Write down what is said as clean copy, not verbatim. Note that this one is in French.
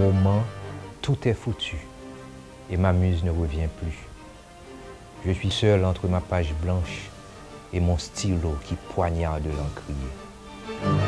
moment, tout est foutu et ma muse ne revient plus. Je suis seul entre ma page blanche et mon stylo qui poignarde l'encrier.